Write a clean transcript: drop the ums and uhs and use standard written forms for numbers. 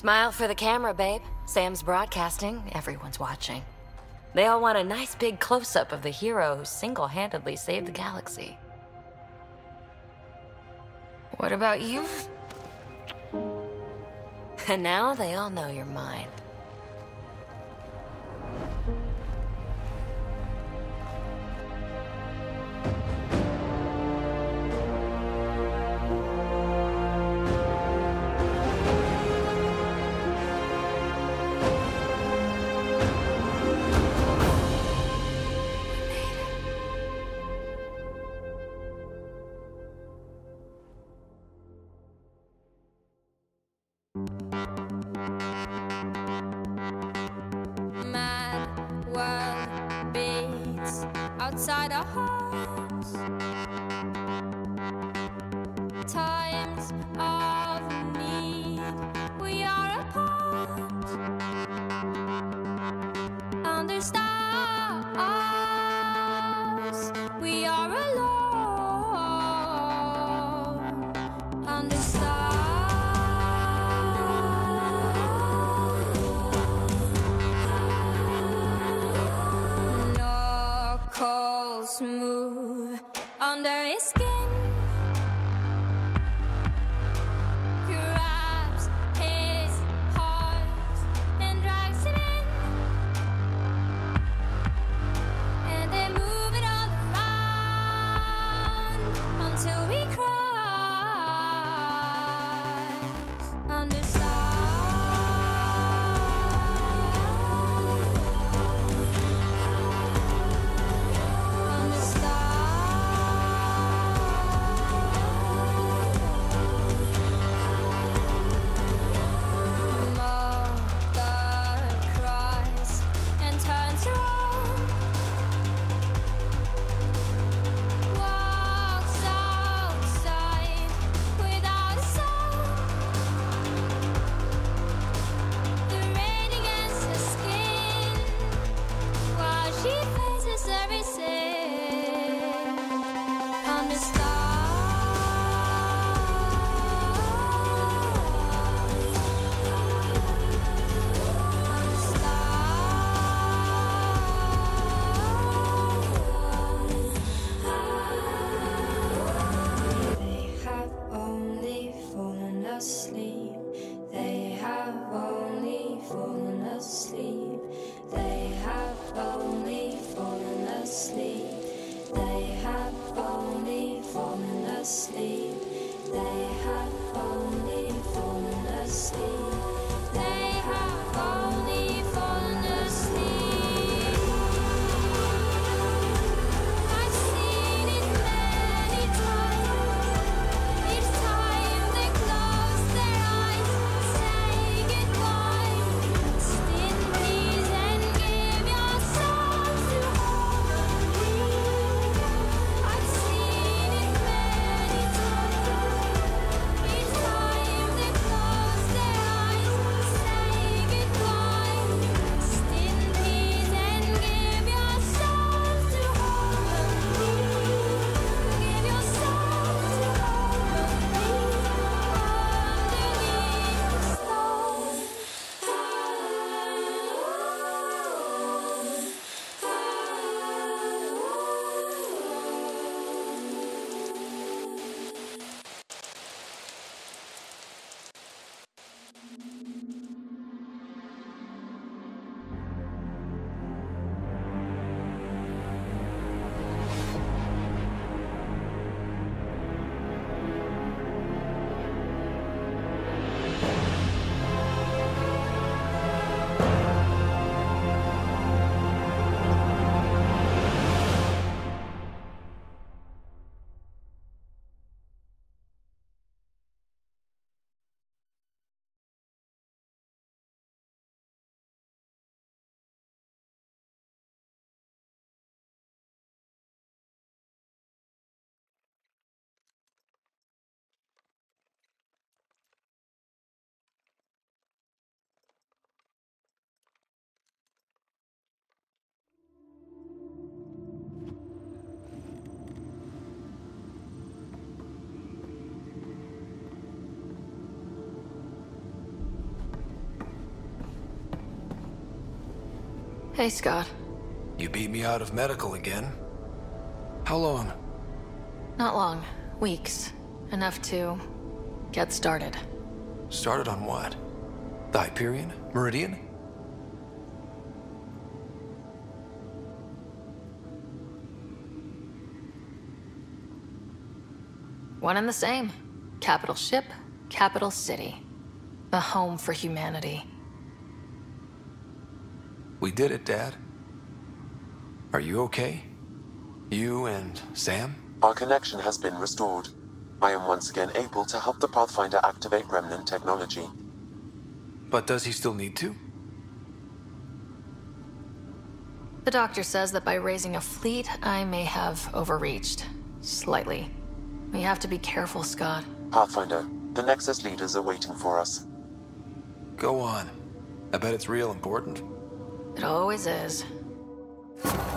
Smile for the camera, babe. Sam's broadcasting, everyone's watching. They all want a nice big close-up of the hero who single-handedly saved the galaxy. What about you? And now they all know you're mine. Mad world beats outside our hearts. Times of need, we are apart. Under stars, we are alone. Under stars. Smooth under his skin. Hey, Scott. You beat me out of medical again. How long? Not long. Weeks. Enough to get started. Started on what? The Hyperion? Meridian? One and the same. Capital ship, capital city. A home for humanity. We did it, Dad. Are you okay? You and Sam? Our connection has been restored. I am once again able to help the Pathfinder activate Remnant technology. But does he still need to? The doctor says that by raising a fleet, I may have overreached. Slightly. We have to be careful, Scott. Pathfinder, the Nexus leaders are waiting for us. Go on. I bet it's real important. It always is.